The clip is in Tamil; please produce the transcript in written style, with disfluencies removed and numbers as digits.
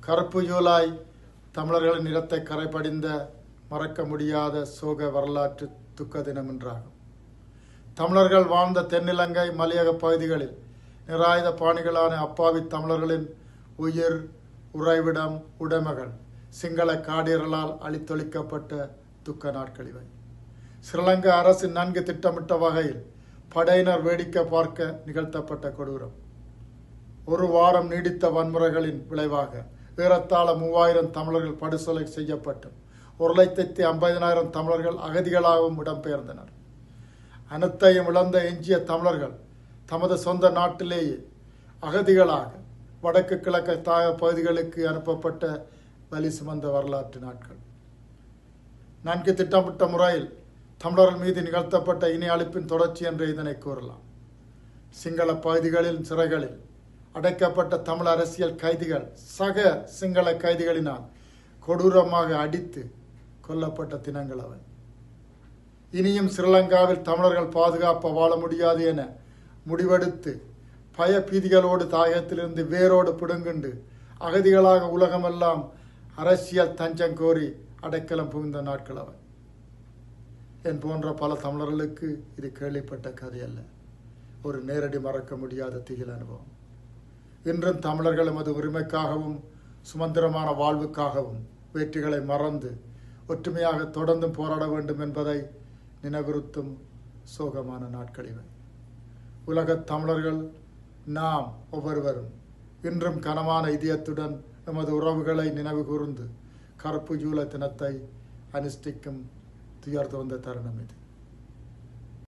கருப்பு ஜூலை தமிழர்களின் நிறத்தை கரைபடிந்த மறக்க முடியாத சோக வரலாற்று துக்க தினம் என்றாகும். தமிழர்கள் வாழ்ந்த தென்னிலங்கை மலையக பகுதிகளில் நிராயுத பாணிகளான அப்பாவி தமிழர்களின் உயிர், உறைவிடம், உடைமைகள் சிங்கள காடியர்களால் அழித்தொழிக்கப்பட்ட துக்க நாட்கள் இவை. ஸ்ரீலங்கா அரசு நன்கு திட்டமிட்ட வகையில் படையினர் வேடிக்கை பார்க்க நிகழ்த்தப்பட்ட கொடூரம். ஒரு வாரம் நீடித்த வன்முறைகளின் விளைவாக ஏறத்தாழ 3000 தமிழர்கள் படுகொலை செய்யப்பட்டும் 1,50,000 தமிழர்கள் அகதிகளாகவும் இடம்பெயர்ந்தனர். அனைத்தையும் இழந்த எஞ்சிய தமிழர்கள் தமது சொந்த நாட்டிலேயே அகதிகளாக வடக்கு கிழக்கு தாய பகுதிகளுக்கு அனுப்பப்பட்ட வலி சுமந்த வரலாற்று நாட்கள். நன்கு திட்டமிட்ட முறையில் தமிழர்கள் மீது நிகழ்த்தப்பட்ட இனி அழிப்பின் தொடர்ச்சி என்று இதனை கூறலாம். சிங்கள பகுதிகளில் சிறைகளில் அடைக்கப்பட்ட தமிழ் அரசியல் கைதிகள் சக சிங்கள கைதிகளினால் கொடூரமாக அடித்து கொல்லப்பட்ட தினங்கள் அவை. இனியும் ஸ்ரீலங்காவில் தமிழர்கள் பாதுகாப்பாக வாழ முடியாது என முடிவெடுத்து பய பீதிகளோடு தாயகத்திலிருந்து வேரோடு பிடுங்குண்டு அகதிகளாக உலகமெல்லாம் அரசியல் தஞ்சம் கோரி அடைக்கலம் புகுந்த நாட்கள் அவை. என் போன்ற பல தமிழர்களுக்கு இது கேள்விப்பட்ட கதை அல்ல, ஒரு நேரடி மறக்க முடியாத திகில் அனுபவம். இன்றும் தமிழர்கள் எமது உரிமைக்காகவும் சுதந்திரமான வாழ்வுக்காகவும் வெற்றிகளை மறந்து ஒற்றுமையாக தொடர்ந்தும் போராட வேண்டும் என்பதை நினைவுறுத்தும் சோகமான நாட்கள் இவை. உலகத் தமிழர்கள் நாம் ஒவ்வொருவரும் இன்றும் கனமான இதயத்துடன் எமது உறவுகளை நினைவு கூர்ந்து கருப்பு ஜூலை தினத்தை அனுஷ்டிக்கும் துயர் தோன்ற தருணம் இது.